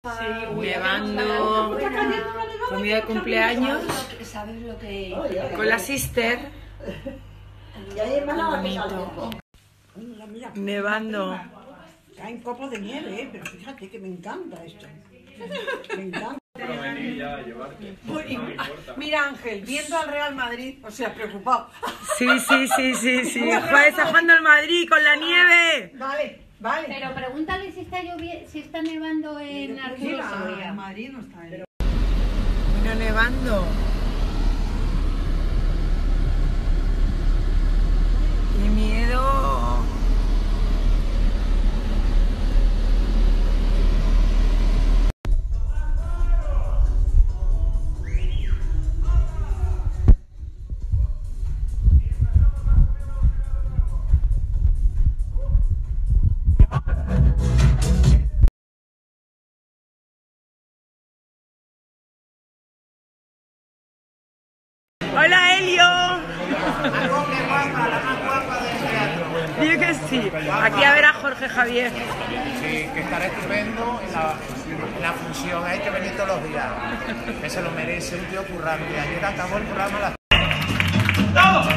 Nevando, comida de cumpleaños con la sister. Bonito. Nevando. Caen copos de nieve, pero fíjate que me encanta esto. Me encanta. Mira, Ángel, viendo al Real Madrid, o sea, preocupado. Sí. Está jugando el Madrid con la nieve. Vale. Pero pregúntale si está lloviendo, si está nevando en Arturo Soria. En Madrid no está. Bueno, nevando. ¡Qué miedo! ¡Hola, Helio! Digo que sí. Aquí a ver a Jorge Javier. Sí, que estará estupendo en la función. Hay que venir todos los días. Que se lo merece, un tío currante. Ayer acabó el programa a las... ¡Vamos!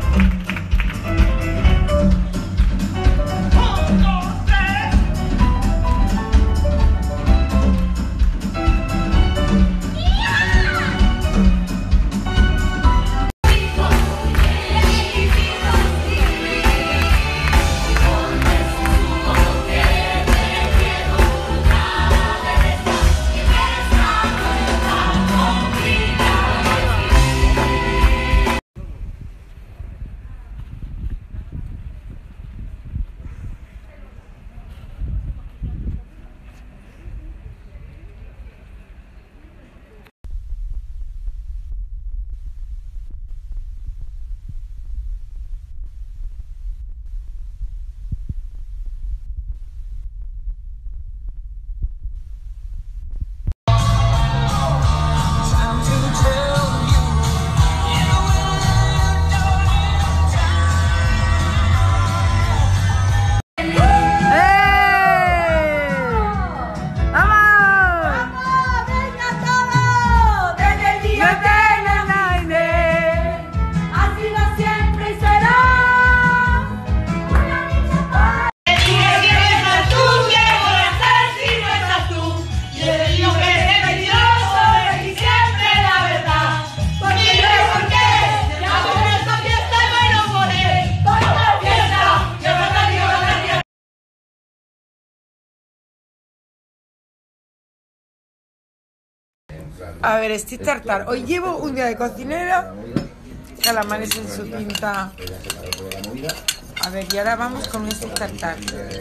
A ver, estoy tartar. Hoy llevo un día de cocinera, calamares en su tinta. A ver, y ahora vamos con este tartar.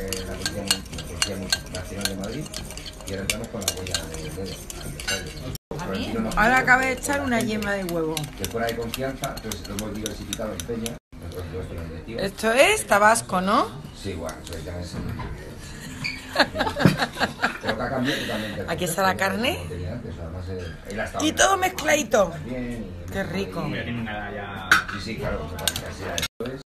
Ahora acabo de echar una yema de huevo. Esto es tabasco, ¿no? Sí, bueno, Aquí está la carne. Y todo mezcladito. Qué rico. Sí, claro,